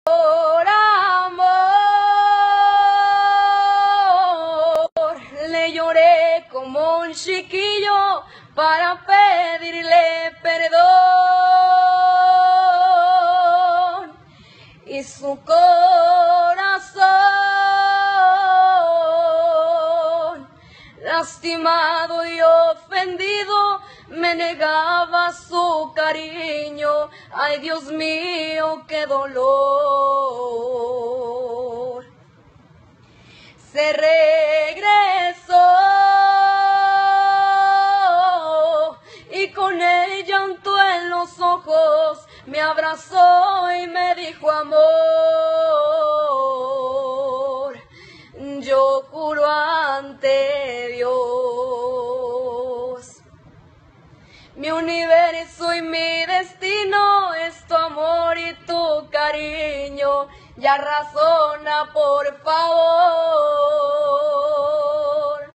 Por amor le lloré como un chiquillo para pedirle perdón, y su corazón, lastimado y ofendido, me negaba su cariño. Ay, Dios mío, qué dolor. Se regresó y con el llanto en los ojos me abrazó y me dijo: amor, yo juro ante Dios, mi universo y mi destino es tu amor y tu cariño. Ya razona, por favor.